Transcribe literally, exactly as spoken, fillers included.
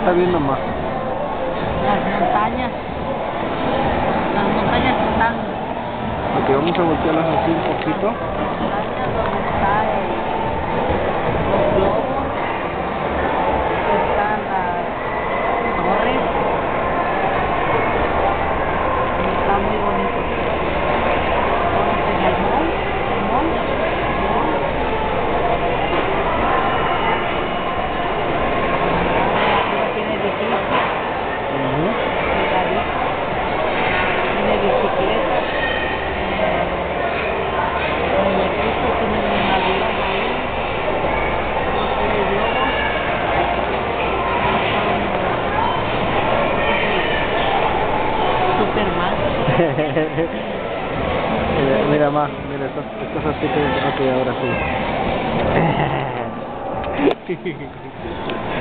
está viendo más? Las montañas. Las montañas que están. Ok, vamos a voltearlas así un poquito. Las montañas donde está el, los globos. Están las torres. Y está muy bonito. Estamos en el mall. El mall. Mall. Tiene edificios. Uh-huh. Tiene bicicletas, tiene muñequitos, tiene un avión ahí, tiene globos, Superman. mira, mira más, mira, estás, estás así que... Ok, ahora sí.